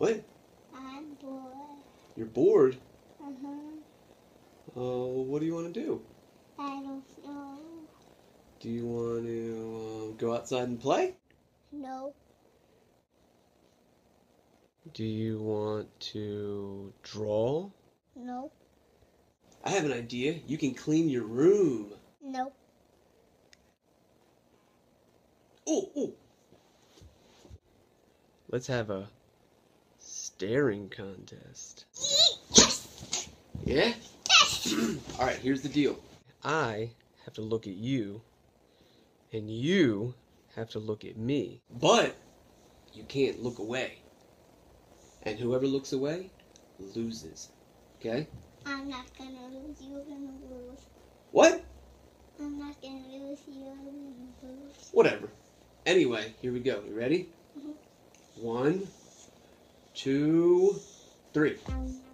What? I'm bored. You're bored? Uh-huh. What do you want to do? I don't know. Do you want to go outside and play? No. Do you want to draw? No. I have an idea. You can clean your room. No. Oh. Let's have a staring contest. Yes! Yeah? Yes! Alright, here's the deal. I have to look at you, and you have to look at me. But you can't look away. And whoever looks away loses. Okay? I'm not gonna lose. You're gonna lose. What? I'm not gonna lose. You're gonna lose. Whatever. Anyway, here we go. You ready? Mhm. 1, 2, 3.